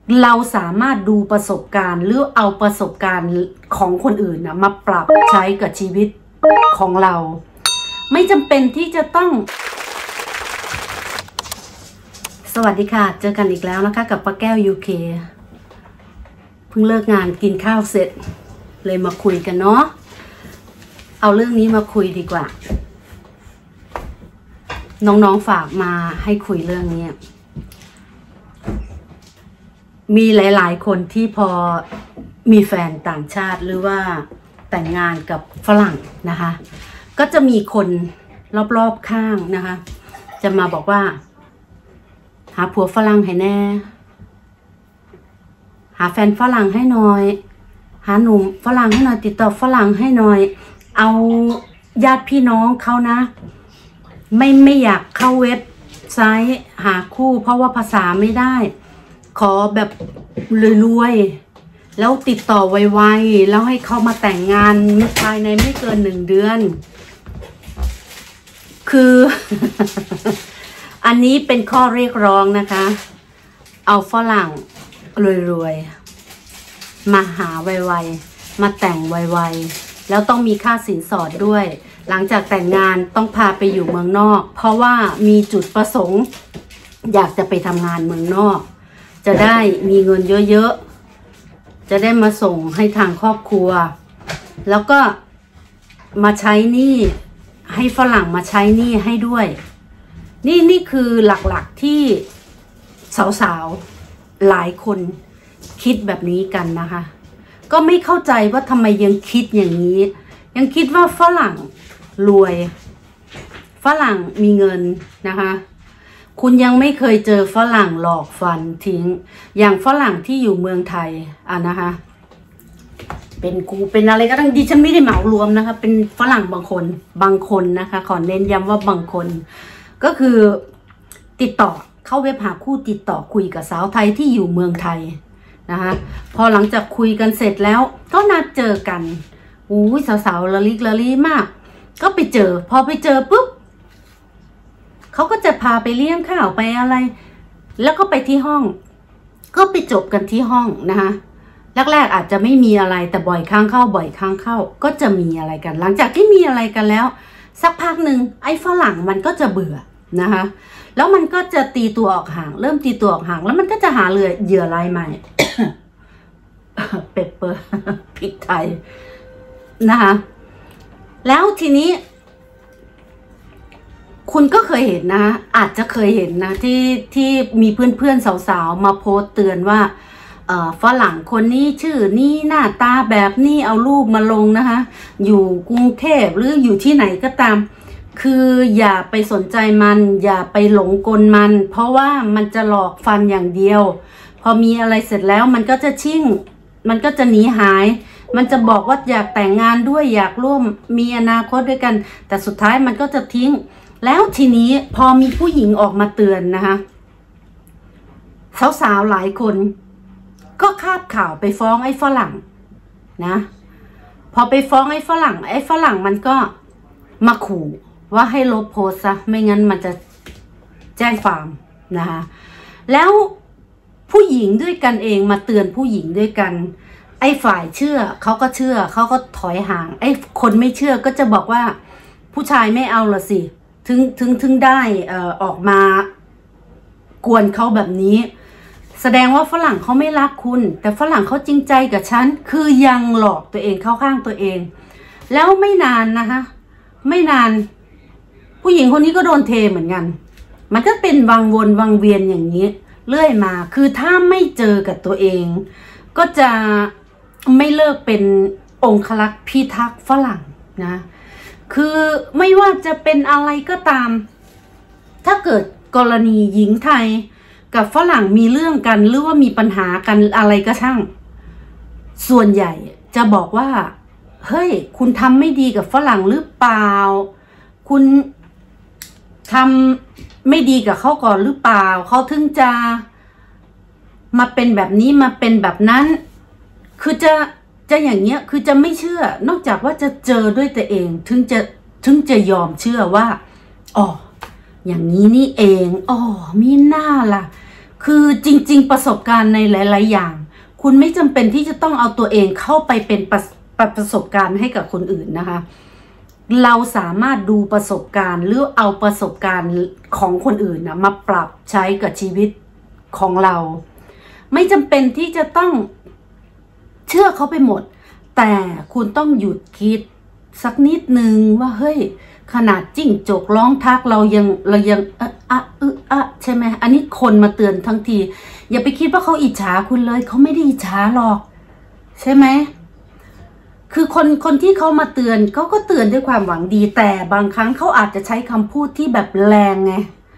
เราสามารถดูประสบการณ์หรือเอาประสบการณ์ของคนอื่นนะมาปรับใช้กับชีวิตของเราไม่จำเป็นที่จะต้องสวัสดีค่ะเจอกันอีกแล้วนะคะกับป้าแก้ว UK เพิ่งเลิกงานกินข้าวเสร็จเลยมาคุยกันเนาะเอาเรื่องนี้มาคุยดีกว่าน้องๆฝากมาให้คุยเรื่องนี้มีหลายๆคนที่พอมีแฟนต่างชาติหรือว่าแต่งงานกับฝรั่งนะคะก็จะมีคนรอบๆข้างนะคะจะมาบอกว่าหาผัวฝรั่งให้แน่หาแฟนฝรั่งให้หน่อยหาหนุ่มฝรั่งให้หน่อยติดต่อฝรั่งให้หน่อยเอาญาติพี่น้องเขานะไม่อยากเข้าเว็บไซต์หาคู่เพราะว่าภาษาไม่ได้ขอแบบรวยๆแล้วติดต่อไวๆแล้วให้เขามาแต่งงานภายในไม่เกิน1 เดือนคือ อันนี้เป็นข้อเรียกร้องนะคะเอาฝรั่งรวยๆมาหาไวๆมาแต่งไวๆแล้วต้องมีค่าสินสอดด้วยหลังจากแต่งงานต้องพาไปอยู่เมืองนอกเพราะว่ามีจุดประสงค์อยากจะไปทำงานเมืองนอกจะได้มีเงินเยอะๆจะได้มาส่งให้ทางครอบครัวแล้วก็มาใช้หนี้ให้ฝรั่งมาใช้หนี้ให้ด้วยนี่คือหลักๆที่สาวๆหลายคนคิดแบบนี้กันนะคะก็ไม่เข้าใจว่าทำไมยังคิดอย่างนี้ยังคิดว่าฝรั่งรวยฝรั่งมีเงินนะคะคุณยังไม่เคยเจอฝรั่งหลอกฟันทิ้งอย่างฝรั่งที่อยู่เมืองไทยนะคะเป็นกูเป็นอะไรก็ต้องดิฉันไม่ได้เหมารวมนะคะเป็นฝรั่งบางคนนะคะขอเน้นย้ำว่าบางคนก็คือติดต่อเข้าเว็บหาคู่ติดต่อคุยกับสาวไทยที่อยู่เมืองไทยนะคะพอหลังจากคุยกันเสร็จแล้วก็นัดเจอกันอุ้ยสาวๆละลิกละลีมากก็ไปเจอพอไปเจอปุ๊บเขาก็จะพาไปเลี้ยงข้าวไปอะไรแล้วก็ไปที่ห้องก็ไปจบกันที่ห้องนะคะแรกๆอาจจะไม่มีอะไรแต่บ่อยครั้งเข้าก็จะมีอะไรกันหลังจากที่มีอะไรกันแล้วสักพักหนึ่งไอ้ฝรั่งมันก็จะเบื่อนะคะแล้วมันก็จะตีตัวออกห่างเริ่มตีตัวออกห่างแล้วมันก็จะหาเหยื่อรายใหม่ เปปเปอร์พริกไทยนะคะแล้วทีนี้คุณก็เคยเห็นนะอาจจะเคยเห็นนะที่มีเพื่อนๆสาวๆมาโพสต์เตือนว่าฝรั่งคนนี้ชื่อนี้หน้าตาแบบนี้เอารูปมาลงนะคะอยู่กรุงเทพหรืออยู่ที่ไหนก็ตามคืออย่าไปสนใจมันอย่าไปหลงกลมันเพราะว่ามันจะหลอกฟันอย่างเดียวพอมีอะไรเสร็จแล้วมันก็จะชิ่งมันก็จะหนีหายมันจะบอกว่าอยากแต่งงานด้วยอยากร่วมมีอนาคตด้วยกันแต่สุดท้ายมันก็จะทิ้งแล้วทีนี้พอมีผู้หญิงออกมาเตือนนะคะสาวๆหลายคนก็คาบข่าวไปฟ้องไอ้ฝรั่งนะพอไปฟ้องไอ้ฝรั่งมันก็มาขู่ว่าให้ลบโพสต์ซะไม่งั้นมันจะแจ้งความนะคะแล้วผู้หญิงด้วยกันเองมาเตือนผู้หญิงด้วยกันไอ้ฝ่ายเชื่อเขาก็เชื่อเขาก็ถอยห่างไอ้คนไม่เชื่อก็จะบอกว่าผู้ชายไม่เอาละสิถึงได้ออกมากวนเขาแบบนี้แสดงว่าฝรั่งเขาไม่รักคุณแต่ฝรั่งเขาจริงใจกับฉันคือยังหลอกตัวเองเข้าข้างตัวเองแล้วไม่นานนะคะไม่นานผู้หญิงคนนี้ก็โดนเทเหมือนกันมันก็เป็นวังวนวังเวียนอย่างนี้เรื่อยมาคือถ้าไม่เจอกับตัวเองก็จะไม่เลิกเป็นองครักษ์พิทักษ์ฝรั่งนะคือไม่ว่าจะเป็นอะไรก็ตามถ้าเกิดกรณีหญิงไทยกับฝรั่งมีเรื่องกันหรือว่ามีปัญหากันอะไรก็ช่างส่วนใหญ่จะบอกว่าเฮ้ยคุณทำไม่ดีกับฝรั่งหรือเปล่าคุณทำไม่ดีกับเขาก่อนหรือเปล่าเขาถึงจะมาเป็นแบบนี้มาเป็นแบบนั้นคือจะอย่างเงี้ยคือจะไม่เชื่อนอกจากว่าจะเจอด้วยตัวเองถึงจะยอมเชื่อว่าอ๋ออย่างนี้นี่เองอ๋อมีหน้าล่ะคือจริงๆประสบการณ์ในหลายๆอย่างคุณไม่จำเป็นที่จะต้องเอาตัวเองเข้าไปเป็นประสบการณ์ให้กับคนอื่นนะคะเราสามารถดูประสบการณ์หรือเอาประสบการณ์ของคนอื่นนะมาปรับใช้กับชีวิตของเราไม่จำเป็นที่จะต้องเชื่อเขาไปหมดแต่คุณต้องหยุดคิดสักนิดนึงว่าเฮ้ยขนาดจิ้งจกร้องทักเรายังใช่ไหมอันนี้คนมาเตือนทั้งทีอย่าไปคิดว่าเขาอิจฉาคุณเลยเขาไม่ได้อิจฉาหรอกใช่ไหมคือคนที่เขามาเตือนเขาก็เตือนด้วยความหวังดีแต่บางครั้งเขาอาจจะใช้คำพูดที่แบบแรงไง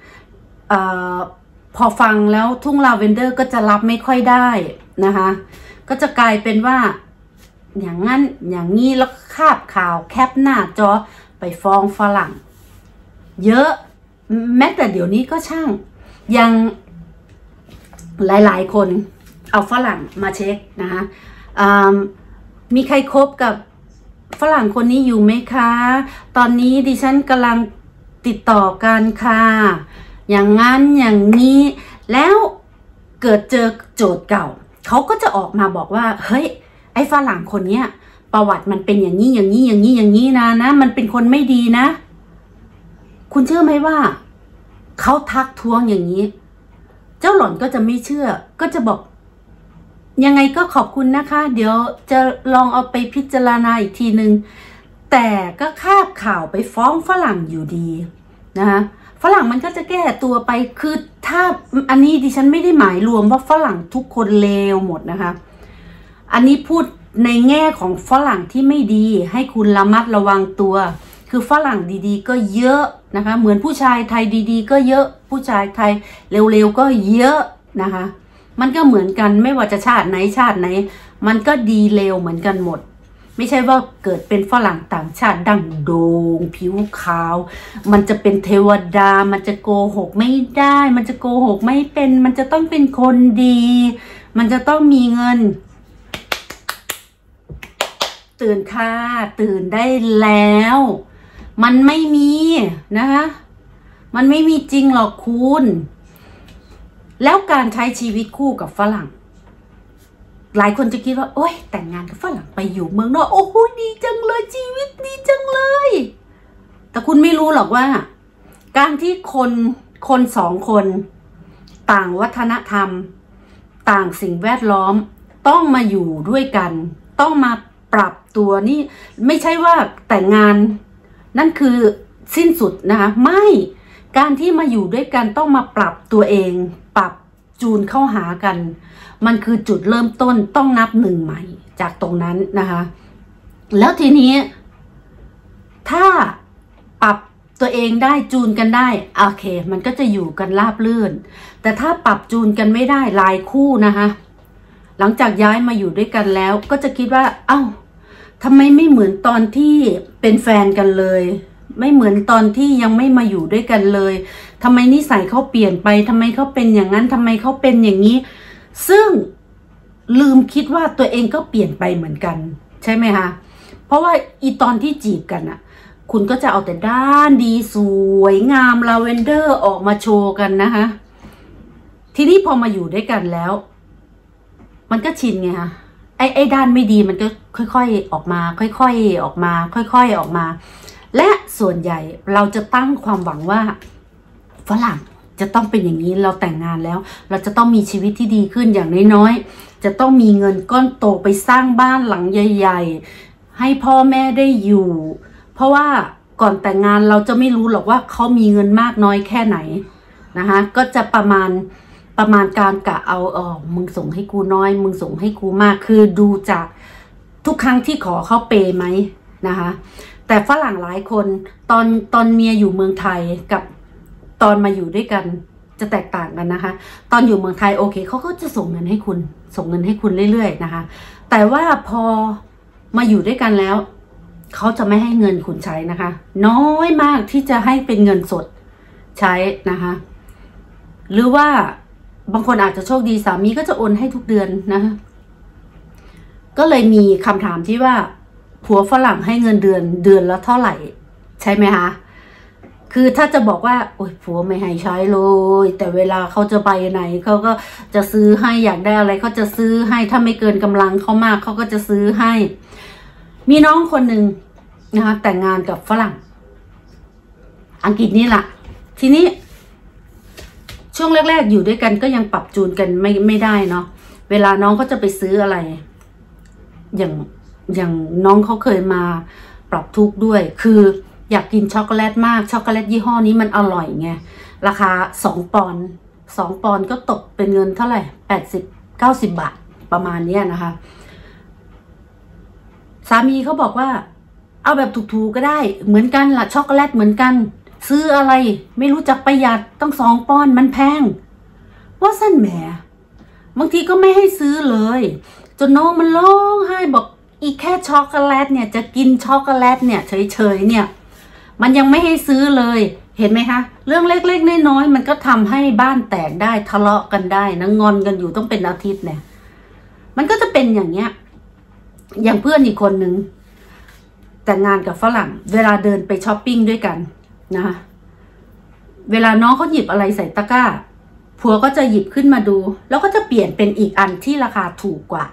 พอฟังแล้วทุ่งลาเวนเดอร์ก็จะรับไม่ค่อยได้นะคะก็จะกลายเป็นว่าอย่างนั้นอย่างนี้แล้วคาบข่าวแคปหน้าจอไปฟ้องฝรั่งเยอะแม้แต่เดี๋ยวนี้ก็ช่างยังหลายๆคนเอาฝรั่งมาเช็คนะคะมีใครคบกับฝรั่งคนนี้อยู่ไหมคะตอนนี้ดิฉันกำลังติดต่อกันค่ะอย่างนั้นอย่างนี้แล้วเกิดเจอโจทย์เก่าเขาก็จะออกมาบอกว่าเฮ้ยไอ้ฝรั่งคนเนี้ยประวัติมันเป็นอย่างนี้อย่างนี้อย่างนี้อย่างนี้นะมันเป็นคนไม่ดีนะคุณเชื่อไหมว่าเขาทักท้วงอย่างนี้เจ้าหล่อนก็จะไม่เชื่อก็จะบอกยังไงก็ขอบคุณนะคะเดี๋ยวจะลองเอาไปพิจารณาอีกทีนึงแต่ก็คาบข่าวไปฟ้องฝรั่งอยู่ดีนะคะฝรั่งมันก็จะแก้ตัวไปคือถ้าอันนี้ดิฉันไม่ได้หมายรวมว่าฝรั่งทุกคนเลวหมดนะคะอันนี้พูดในแง่ของฝรั่งที่ไม่ดีให้คุณระมัดระวังตัวคือฝรั่งดีๆก็เยอะนะคะเหมือนผู้ชายไทยดีๆก็เยอะผู้ชายไทยเร็วๆก็เยอะนะคะมันก็เหมือนกันไม่ว่าจะชาติไหนมันก็ดีเลวเหมือนกันหมดไม่ใช่ว่าเกิดเป็นฝรั่งต่างชาติดั้งโด่งผิวขาวมันจะเป็นเทวดามันจะโกหกไม่ได้มันจะโกหกไม่เป็นมันจะต้องเป็นคนดีมันจะต้องมีเงินตื่นค่ะตื่นได้แล้วมันไม่มีนะคะมันไม่มีจริงหรอกคุณแล้วการใช้ชีวิตคู่กับฝรั่งหลายคนจะคิดว่าโอ๊ยแต่งงานกับฝรั่งไปอยู่เมืองนอกโอ้โหดีจังเลยชีวิตดีจังเลยแต่คุณไม่รู้หรอกว่าการที่คนสองคนต่างวัฒนธรรมต่างสิ่งแวดล้อมต้องมาอยู่ด้วยกันต้องมาปรับตัวนี่ไม่ใช่ว่าแต่งงานนั่นคือสิ้นสุดนะคะไม่การที่มาอยู่ด้วยกันต้องมาปรับตัวเองปรับจูนเข้าหากันมันคือจุดเริ่มต้นต้องนับหนึ่งใหม่จากตรงนั้นนะคะแล้วทีนี้ถ้าปรับตัวเองได้จูนกันได้โอเคมันก็จะอยู่กันราบรื่นแต่ถ้าปรับจูนกันไม่ได้หลายคู่นะคะหลังจากย้ายมาอยู่ด้วยกันแล้วก็จะคิดว่าเอ้าทำไมไม่เหมือนตอนที่เป็นแฟนกันเลยไม่เหมือนตอนที่ยังไม่มาอยู่ด้วยกันเลยทำไมนิสัยเขาเปลี่ยนไปทำไมเขาเป็นอย่างนั้นทำไมเขาเป็นอย่างนี้ซึ่งลืมคิดว่าตัวเองก็เปลี่ยนไปเหมือนกันใช่ไหมคะเพราะว่าอีตอนที่จีบกันอะคุณก็จะเอาแต่ด้านดีสวยงามลาเวนเดอร์ออกมาโชว์กันนะคะทีนี้พอมาอยู่ด้วยกันแล้วมันก็ชินไงคะไอ้ด้านไม่ดีมันก็ค่อยๆออกมาค่อยๆออกมาค่อยๆออกมาและส่วนใหญ่เราจะตั้งความหวังว่าฝรั่งจะต้องเป็นอย่างนี้เราแต่งงานแล้วเราจะต้องมีชีวิตที่ดีขึ้นอย่างน้อยๆจะต้องมีเงินก้อนโตไปสร้างบ้านหลังใหญ่ๆให้พ่อแม่ได้อยู่เพราะว่าก่อนแต่งงานเราจะไม่รู้หรอกว่าเขามีเงินมากน้อยแค่ไหนนะคะก็จะประมาณการกะเอามึงส่งให้กูน้อยมึงส่งให้กูมากคือดูจากทุกครั้งที่ขอเขาเปย์ไหมนะคะแต่ฝรั่งหลายคนตอนเมียอยู่เมืองไทยกับตอนมาอยู่ด้วยกันจะแตกต่างกันนะคะตอนอยู่เมืองไทยโอเคเขาก็จะส่งเงินให้คุณเรื่อยๆนะคะแต่ว่าพอมาอยู่ด้วยกันแล้วเขาจะไม่ให้เงินคุณใช้นะคะน้อยมากที่จะให้เป็นเงินสดใช้นะคะหรือว่าบางคนอาจจะโชคดีสามีก็จะโอนให้ทุกเดือนนะคะก็เลยมีคำถามที่ว่าผัวฝรั่งให้เงินเดือนละเท่าไหร่ใช่ไหมคะคคือถ้าจะบอกว่าโอ๊ยผัวไม่ให้ใช้เลยแต่เวลาเขาจะไปไหนเขาก็จะซื้อให้อยากได้อะไรเขาจะซื้อให้ถ้าไม่เกินกำลังเขามากเขาก็จะซื้อให้มีน้องคนหนึ่งนะคะแต่งงานกับฝรั่งอังกฤษนี่แหละทีนี้ช่วงแรกๆอยู่ด้วยกันก็ยังปรับจูนกันไม่ได้เนาะเวลาน้องเขาจะไปซื้ออะไรอย่างน้องเขาเคยมาปรับทุกข์ด้วยคืออยากกินช็อกโกแลตมากช็อกโกแลตยี่ห้อนี้มันอร่อยไงราคา2 ปอนด์2 ปอนด์ก็ตกเป็นเงินเท่าไหร่80-90 บาทประมาณนี้นะคะสามีเขาบอกว่าเอาแบบถูกๆก็ได้เหมือนกันล่ะช็อกโกแลตเหมือนกันซื้ออะไรไม่รู้จักประหยัดต้อง2 ปอนด์มันแพงว่าสั้นแหมบางทีก็ไม่ให้ซื้อเลยจนน้องมันร้องไห้บอกอีแค่ช็อกโกแลตเนี่ยจะกินช็อกโกแลตเนี่ยเฉยๆเนี่ยมันยังไม่ให้ซื้อเลยเห็นไหมคะเรื่องเล็กๆน้อยๆมันก็ทำให้บ้านแตกได้ทะเลาะกันได้นะงอนกันอยู่ต้องเป็นอาทิตย์เนี่ยมันก็จะเป็นอย่างเงี้ยอย่างเพื่อนอีกคนนึงแต่งงานกับฝรั่งเวลาเดินไปช้อปปิ้งด้วยกันนะคะเวลาน้องเขาหยิบอะไรใส่ตะกร้าผัวก็จะหยิบขึ้นมาดูแล้วก็จะเปลี่ยนเป็นอีกอันที่ราคาถูกกว่า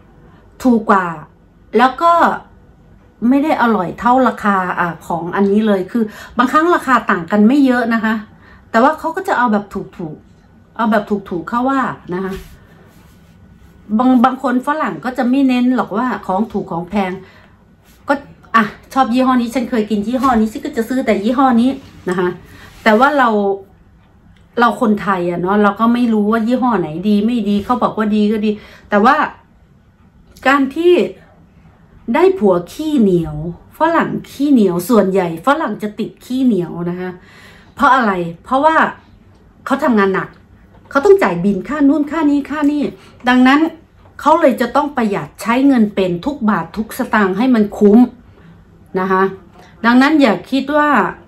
แล้วก็ไม่ได้อร่อยเท่าราคาของอันนี้เลยคือบางครั้งราคาต่างกันไม่เยอะนะคะแต่ว่าเขาก็จะเอาแบบถูกเอาแบบถูกเข้าว่านะคะบางคนฝรั่งก็จะไม่เน้นหรอกว่าของถูกของแพงก็ชอบยี่ห้อนี้ฉันเคยกินยี่ห้อนี้ฉันก็จะซื้อแต่ยี่ห้อนี้นะคะแต่ว่าเราคนไทยเนาะเราก็ไม่รู้ว่ายี่ห้อไหนดีไม่ดีเขาบอกว่าดีก็ดีแต่ว่าการที่ได้ผัวขี้เหนียวฝรั่งขี้เหนียวส่วนใหญ่ฝรั่งจะติดขี้เหนียวนะคะเพราะอะไรเพราะว่าเขาทำงานหนักเขาต้องจ่ายบิลค่านู่นค่านี้ค่านี่ดังนั้นเขาเลยจะต้องประหยัดใช้เงินเป็นทุกบาททุกสตางค์ให้มันคุ้มนะคะดังนั้นอย่าคิดว่า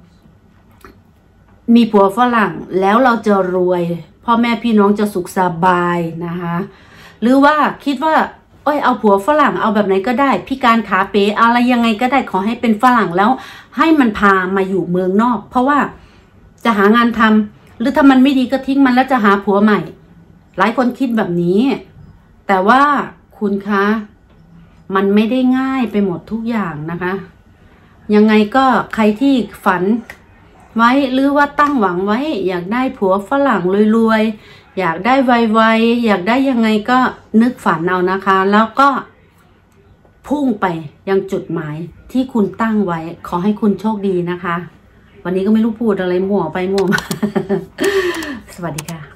มีผัวฝรั่งแล้วเราจะรวยพ่อแม่พี่น้องจะสุขสบายนะคะหรือว่าคิดว่าเอาผัวฝรั่งเอาแบบไหนก็ได้พิการขาเป๋อะไรยังไงก็ได้ขอให้เป็นฝรั่งแล้วให้มันพามาอยู่เมืองนอกเพราะว่าจะหางานทำหรือถ้ามันไม่ดีก็ทิ้งมันแล้วจะหาผัวใหม่หลายคนคิดแบบนี้แต่ว่าคุณคะมันไม่ได้ง่ายไปหมดทุกอย่างนะคะยังไงก็ใครที่ฝันไว้หรือว่าตั้งหวังไว้อยากได้ผัวฝรั่งรวยๆอยากได้ไวๆอยากได้ยังไงก็นึกฝันเอานะคะแล้วก็พุ่งไปยังจุดหมายที่คุณตั้งไว้ขอให้คุณโชคดีนะคะวันนี้ก็ไม่รู้พูดอะไรมั่วไปมั่วมา สวัสดีค่ะ